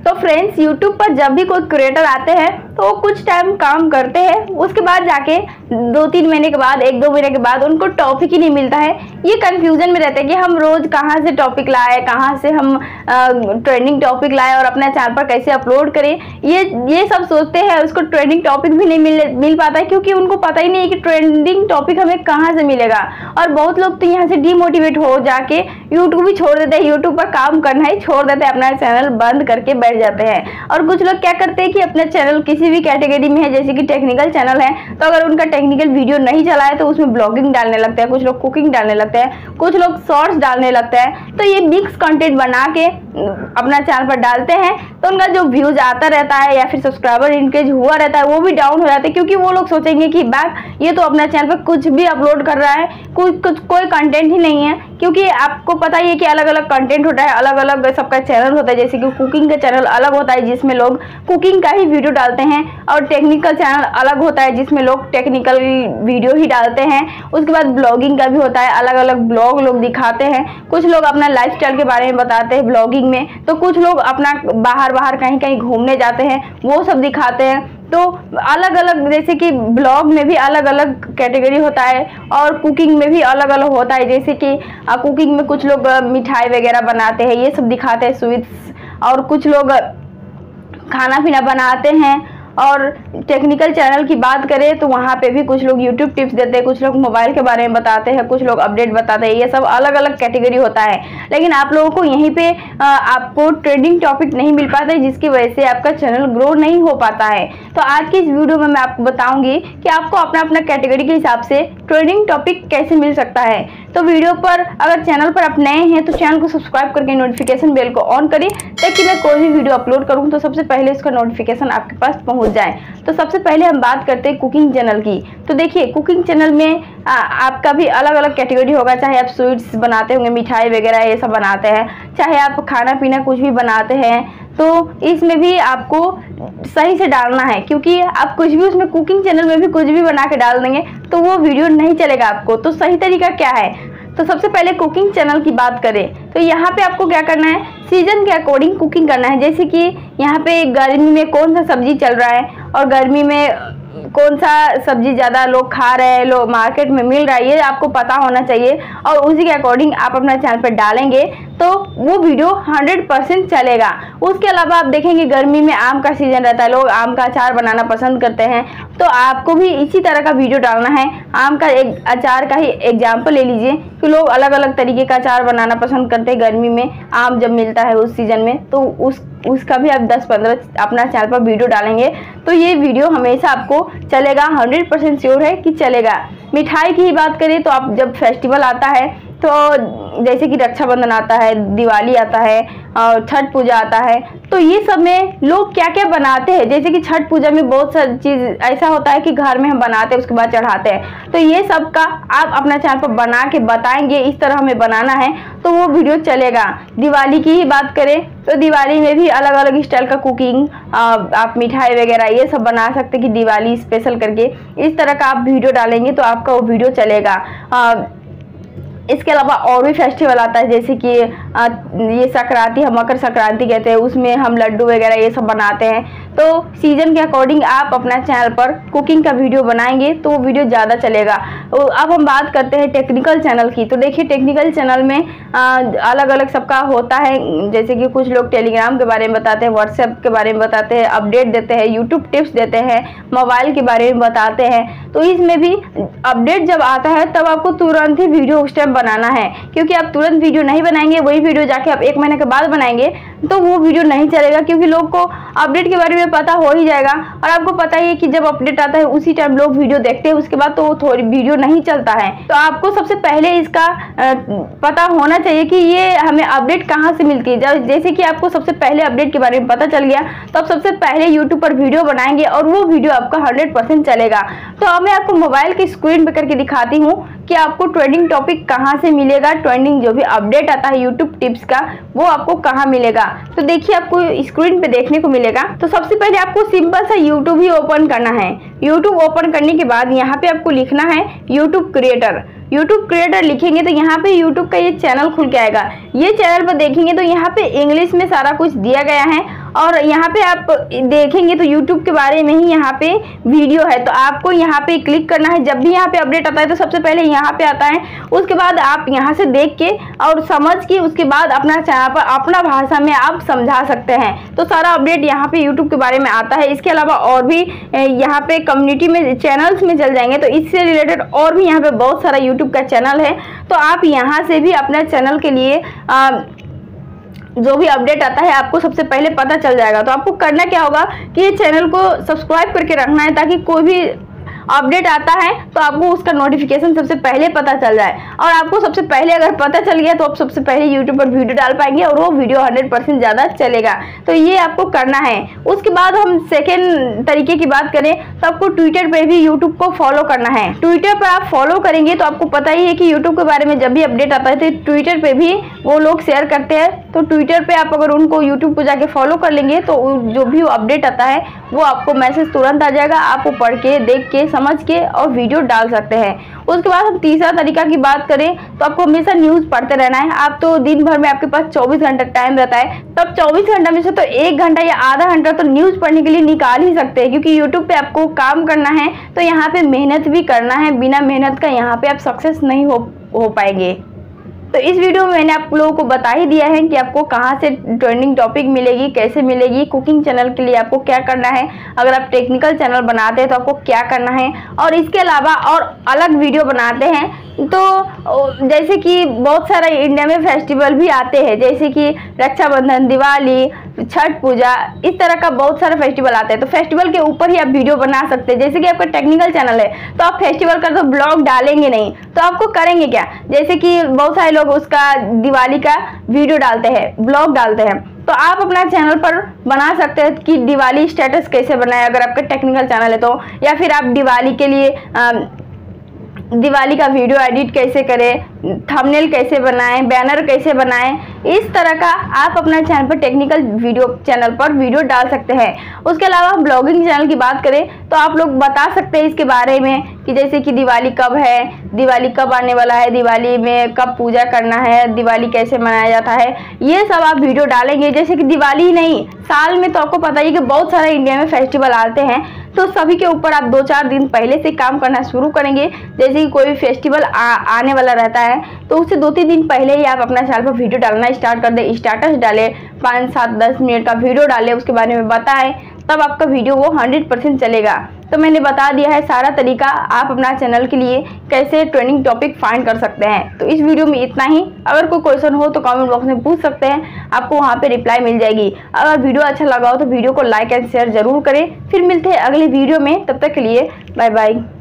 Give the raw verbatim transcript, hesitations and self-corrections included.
तो friends, YouTube पर जब भी कोई क्रिएटर आते हैं तो वो कुछ टाइम काम करते हैं, उसके बाद जाके दो तीन महीने के बाद, एक दो महीने के बाद उनको टॉपिक ही नहीं मिलता है। ये कंफ्यूजन में रहते हैं कि हम रोज कहाँ से टॉपिक लाए, कहाँ से हम ट्रेंडिंग टॉपिक लाए और अपने चैनल पर कैसे अपलोड करें। ये ये सब सोचते हैं, उसको ट्रेंडिंग टॉपिक भी नहीं मिल मिल पाता है, क्योंकि उनको पता ही नहीं है कि ट्रेंडिंग टॉपिक हमें कहाँ से मिलेगा। और बहुत लोग तो यहाँ से डीमोटिवेट हो जाके यूट्यूब ही छोड़ देते हैं, यूट्यूब पर काम करना ही छोड़ देते हैं, अपना चैनल बंद करके बैठ जाते हैं। और कुछ लोग क्या करते हैं कि अपना चैनल किसी भी कैटेगरी में है, जैसे कि टेक्निकल चैनल है, तो अगर उनका टेक्निकल वीडियो नहीं चला है तो उसमें ब्लॉगिंग डालने लगते हैं, कुछ लोग कुकिंग डालने लगते हैं, कुछ लोग शॉर्ट्स डालने लगते हैं। तो ये मिक्स कंटेंट बना के अपना चैनल पर डालते हैं, तो उनका जो व्यूज आता रहता है या फिर सब्सक्राइबर इंक्रीज हुआ रहता है वो भी डाउन हो जाते हैं, क्योंकि वो लोग सोचेंगे कि बैक ये तो अपना चैनल पर कुछ भी अपलोड कर रहा है, कुछ कुछ कोई कंटेंट ही नहीं है। क्योंकि आपको पता ही है कि अलग अलग कंटेंट होता है, अलग अलग सबका चैनल होता है। जैसे कि कुकिंग का चैनल अलग होता है जिसमें लोग कुकिंग का ही वीडियो डालते हैं, और टेक्निकल चैनल अलग होता है जिसमें लोग टेक्निकल वीडियो ही डालते हैं। उसके बाद ब्लॉगिंग का भी होता है, अलग अलग ब्लॉग लोग दिखाते हैं। कुछ लोग अपना लाइफस्टाइल के बारे में बताते हैं ब्लॉगिंग में, तो कुछ लोग अपना बाहर बाहर कहीं कहीं घूमने जाते हैं वो सब दिखाते हैं। तो अलग अलग, जैसे कि ब्लॉग में भी अलग अलग कैटेगरी होता है और कुकिंग में भी अलग अलग होता है। जैसे कि कुकिंग में कुछ लोग मिठाई वगैरह बनाते हैं, ये सब दिखाते हैं, स्वीट्स, और कुछ लोग खाना पीना बनाते हैं। और टेक्निकल चैनल की बात करें तो वहाँ पे भी कुछ लोग यूट्यूब टिप्स देते हैं, कुछ लोग मोबाइल के बारे में बताते हैं, कुछ लोग अपडेट बताते हैं। ये सब अलग अलग कैटेगरी होता है। लेकिन आप लोगों को यहीं पे आपको ट्रेंडिंग टॉपिक नहीं मिल पाता है, जिसकी वजह से आपका चैनल ग्रो नहीं हो पाता है। तो आज की इस वीडियो में मैं आपको बताऊंगी कि आपको अपना अपना कैटेगरी के हिसाब से ट्रेंडिंग टॉपिक कैसे मिल सकता है। तो वीडियो पर अगर चैनल पर आप नए हैं तो चैनल को सब्सक्राइब करके नोटिफिकेशन बेल को ऑन करिए, ताकि मैं कोई भी वीडियो अपलोड करूँ तो सबसे पहले इसका नोटिफिकेशन आपके पास पहुँच जाए। तो सबसे पहले हम बात करते हैं कुकिंग चैनल की। तो देखिए, कुकिंग चैनल में आ, आपका भी अलग अलग कैटेगरी होगा। चाहे आप स्वीट्स बनाते होंगे, मिठाई वगैरह ये सब बनाते हैं, चाहे आप खाना पीना कुछ भी बनाते हैं, तो इसमें भी आपको सही से डालना है। क्योंकि आप कुछ भी उसमें कुकिंग चैनल में भी कुछ भी बना के डाल देंगे तो वो वीडियो नहीं चलेगा आपको। तो सही तरीका क्या है? तो सबसे पहले कुकिंग चैनल की बात करें तो यहाँ पे आपको क्या करना है, सीजन के अकॉर्डिंग कुकिंग करना है। जैसे कि यहाँ पे गर्मी में कौन सा सब्जी चल रहा है और गर्मी में कौन सा सब्जी ज़्यादा लोग खा रहे हैं, लोग मार्केट में मिल रहा है, ये आपको पता होना चाहिए। और उसी के अकॉर्डिंग आप अपना चैनल पर डालेंगे तो वो वीडियो हंड्रेड परसेंट चलेगा। उसके अलावा आप देखेंगे गर्मी में आम का सीजन रहता है, लोग आम का अचार बनाना पसंद करते हैं, तो आपको भी इसी तरह का वीडियो डालना है। आम का एक अचार का ही एग्जाम्पल ले लीजिए कि लोग अलग अलग तरीके का अचार बनाना पसंद करते हैं गर्मी में, आम जब मिलता है उस सीजन में, तो उस उसका भी आप दस पंद्रह अपना चैनल पर वीडियो डालेंगे तो ये वीडियो हमेशा आपको चलेगा, हंड्रेड परसेंट श्योर है कि चलेगा। मिठाई की ही बात करें तो आप जब फेस्टिवल आता है, तो जैसे कि रक्षाबंधन आता है, दिवाली आता है और छठ पूजा आता है, तो ये सब में लोग क्या क्या बनाते हैं। जैसे कि छठ पूजा में बहुत सारी चीज़ ऐसा होता है कि घर में हम बनाते हैं उसके बाद चढ़ाते हैं, तो ये सब का आप अपना चैनल पर बना के बताएंगे इस तरह हमें बनाना है, तो वो वीडियो चलेगा। दिवाली की ही बात करें तो दिवाली में भी अलग अलग स्टाइल का कुकिंग, आप मिठाई वगैरह ये सब बना सकते हैं कि दिवाली स्पेशल करके इस तरह का आप वीडियो डालेंगे तो आपका वो वीडियो चलेगा। आ, इसके अलावा और भी फेस्टिवल आता है, जैसे कि ये संक्रांति, हम मकर संक्रांति कहते हैं, उसमें हम लड्डू वगैरह ये सब बनाते हैं। तो सीजन के अकॉर्डिंग आप अपना चैनल पर कुकिंग का वीडियो बनाएंगे तो वो वीडियो ज़्यादा चलेगा। अब हम बात करते हैं टेक्निकल चैनल की। तो देखिए, टेक्निकल चैनल में आ, अलग अलग सबका होता है। जैसे कि कुछ लोग टेलीग्राम के बारे में बताते हैं, व्हाट्सएप के बारे में बताते हैं, अपडेट देते हैं, यूट्यूब टिप्स देते हैं, मोबाइल के बारे में बताते हैं। तो इसमें भी अपडेट जब आता है तब आपको तुरंत ही वीडियो उस टाइम बनाना है, क्योंकि आप तुरंत वीडियो नहीं बनाएंगे, वही वीडियो जाके आप एक महीने के बाद बनाएंगे तो वो वीडियो नहीं चलेगा, क्योंकि लोग को अपडेट के बारे में पता हो ही जाएगा। और आपको पता ही है कि जब अपडेट आता है उसी टाइम लोग वीडियो देखते हैं, उसके बाद तो वो थोड़ी वीडियो नहीं चलता है। तो आपको सबसे पहले इसका पता होना चाहिए कि ये हमें अपडेट कहाँ से मिलती है। जैसे कि आपको सबसे पहले अपडेट के बारे में पता चल गया तो आप सबसे पहले यूट्यूब पर वीडियो बनाएंगे और वो वीडियो आपका हंड्रेड परसेंट चलेगा। तो अब मैं आपको मोबाइल की स्क्रीन पे करके दिखाती हूँ कि आपको ट्रेंडिंग टॉपिक कहाँ से मिलेगा, ट्रेंडिंग जो भी अपडेट आता है यूट्यूब टिप्स का वो आपको कहाँ मिलेगा। तो देखिए, आपको स्क्रीन पे देखने को मिलेगा। तो सबसे पहले आपको सिंपल सा यूट्यूब ही ओपन करना है। यूट्यूब ओपन करने के बाद यहाँ पे आपको लिखना है यूट्यूब क्रिएटर। यूट्यूब क्रिएटर लिखेंगे तो यहाँ पे यूट्यूब का ये चैनल खुल के आएगा। ये चैनल पर देखेंगे तो यहाँ पे इंग्लिश में सारा कुछ दिया गया है और यहाँ पे आप देखेंगे तो यूट्यूब के बारे में ही यहाँ पे वीडियो है, तो आपको यहाँ पे क्लिक करना है। जब भी यहाँ पे अपडेट आता है तो सबसे पहले यहाँ पे आता है, उसके बाद आप यहाँ से देख के और समझ के उसके बाद अपना चैनल पर अपना भाषा में आप समझा सकते हैं। तो सारा अपडेट यहाँ पे यूट्यूब के बारे में आता है। इसके अलावा और भी यहाँ पे कम्युनिटी में चैनल्स में चल जाएंगे तो इससे रिलेटेड और भी यहाँ पे बहुत सारा यूट्यूब का चैनल है, तो आप यहाँ से भी अपने चैनल के लिए आ, जो भी अपडेट आता है आपको सबसे पहले पता चल जाएगा। तो आपको करना क्या होगा कि ये चैनल को सब्सक्राइब करके रखना है, ताकि कोई भी अपडेट आता है तो आपको उसका नोटिफिकेशन सबसे पहले पता चल जाए। और आपको सबसे पहले अगर पता चल गया तो आप सबसे पहले यूट्यूब पर वीडियो डाल पाएंगे और वो वीडियो हंड्रेड परसेंट ज़्यादा चलेगा। तो ये आपको करना है। उसके बाद हम सेकेंड तरीके की बात करें तो आपको ट्विटर पर भी यूट्यूब को फॉलो करना है। ट्विटर पर आप फॉलो करेंगे तो आपको पता ही है कि यूट्यूब के बारे में जब भी अपडेट आता है तो ट्विटर पर भी वो लोग शेयर करते हैं। तो ट्विटर पर आप अगर उनको यूट्यूब को जाके फॉलो कर लेंगे तो जो भी अपडेट आता है वो आपको मैसेज तुरंत आ जाएगा, आपको पढ़ के देख के समझ के और वीडियो डाल सकते हैं। उसके बाद हम तीसरा तरीका की बात करें तो आपको हमेशा न्यूज़ पढ़ते रहना है। आप तो दिन भर में आपके पास चौबीस घंटा टाइम रहता है, तब चौबीस घंटा में से तो एक घंटा या आधा घंटा तो न्यूज़ पढ़ने के लिए निकाल ही सकते हैं, क्योंकि यूट्यूब पे आपको काम करना है तो यहाँ पे मेहनत भी करना है। बिना मेहनत का यहाँ पे आप सक्सेस नहीं हो हो पाएंगे। तो इस वीडियो में मैंने आप लोगों को बता ही दिया है कि आपको कहाँ से ट्रेंडिंग टॉपिक मिलेगी, कैसे मिलेगी। कुकिंग चैनल के लिए आपको क्या करना है, अगर आप टेक्निकल चैनल बनाते हैं तो आपको क्या करना है, और इसके अलावा और अलग वीडियो बनाते हैं तो जैसे कि बहुत सारा इंडिया में फेस्टिवल भी आते हैं, जैसे कि रक्षाबंधन, दिवाली, छठ पूजा, इस तरह का बहुत सारे फेस्टिवल आते हैं। तो फेस्टिवल के ऊपर ही आप वीडियो बना सकते हैं। जैसे कि आपका टेक्निकल चैनल है तो आप फेस्टिवल का तो ब्लॉग डालेंगे नहीं, तो आपको करेंगे क्या, जैसे कि बहुत सारे लोग उसका दिवाली का वीडियो डालते हैं, ब्लॉग डालते हैं, तो आप अपना चैनल पर बना सकते हैं कि दिवाली स्टेटस कैसे बनाए, अगर आपका टेक्निकल चैनल है तो, या फिर आप दिवाली के लिए आ, दिवाली का वीडियो एडिट कैसे करें, थंबनेल कैसे बनाएं, बैनर कैसे बनाएं, इस तरह का आप अपना चैनल पर टेक्निकल वीडियो चैनल पर वीडियो डाल सकते हैं। उसके अलावा हम ब्लॉगिंग चैनल की बात करें तो आप लोग बता सकते हैं इसके बारे में कि जैसे कि दिवाली कब है, दिवाली कब आने वाला है, दिवाली में कब पूजा करना है, दिवाली कैसे मनाया जाता है, ये सब आप वीडियो डालेंगे। जैसे कि दिवाली नहीं, साल में तो आपको पता ही कि बहुत सारे इंडिया में फेस्टिवल आते हैं, तो सभी के ऊपर आप दो चार दिन पहले से काम करना शुरू करेंगे। जैसे कि कोई भी फेस्टिवल आ, आने वाला रहता है तो उससे दो तीन दिन पहले ही आप अपना चैनल पर वीडियो डालना स्टार्ट कर दें। स्टाटस डालें, पाँच सात दस मिनट का वीडियो डालें, उसके बारे में बताएं, तब आपका वीडियो वो हंड्रेड परसेंट चलेगा। तो मैंने बता दिया है सारा तरीका आप अपना चैनल के लिए कैसे ट्रेंडिंग टॉपिक फाइंड कर सकते हैं। तो इस वीडियो में इतना ही। अगर कोई क्वेश्चन हो तो कमेंट बॉक्स में पूछ सकते हैं, आपको वहाँ पे रिप्लाई मिल जाएगी। अगर वीडियो अच्छा लगा हो तो वीडियो को लाइक एंड शेयर जरूर करें। फिर मिलते हैं अगले वीडियो में, तब तक के लिए बाय बाय।